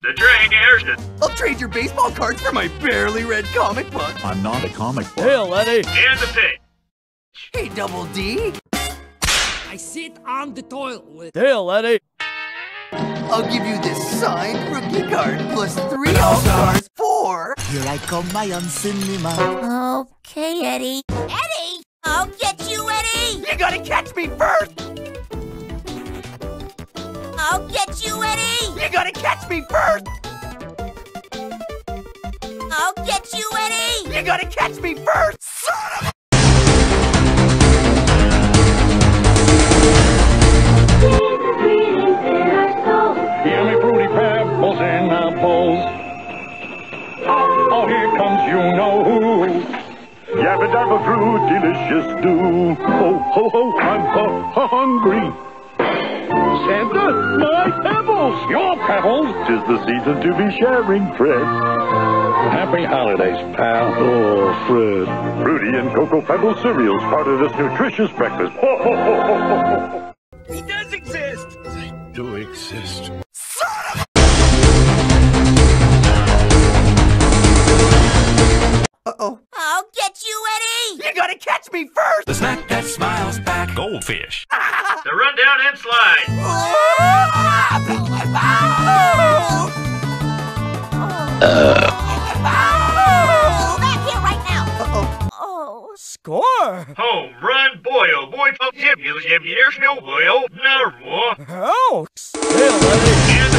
The trainer. I'll trade your baseball cards for my barely read comic book. I'm not a comic book. Hail, Eddy! And the pitch. Hey, Double D. I sit on the toilet. Hail, Eddy! I'll give you this signed rookie card plus 3 all-stars for... Here I come, my own cinema. Okay, Eddy. Eddy! I'll get you, Eddy! You gotta catch me first! I'll get you, Eddy! You gotta catch me first! I'll get you, Eddy! You gotta catch me first! Son of a... Yummy fruity pebbles in our bowls. Oh, here comes you know who. Yabba dabba fruit, delicious do. Ho, ho, ho, I'm hungry. Santa, my pebbles! Your pebbles! 'Tis the season to be sharing, Fred. Happy holidays, pal. Oh, Fred. Fruity and Cocoa Pebble cereals, part of this nutritious breakfast. Ho, ho, ho, ho, ho, ho. He does exist. They do exist. Uh-oh. I'll get you, Eddy! You gotta catch me first! The snack that smiles back. Goldfish. The rundown and slide. Back here right now! Uh-oh. Oh. Score! Home run, boy, oh boy, oh, there's no boy, oh, no more. Ouch! Hail, Eddy! And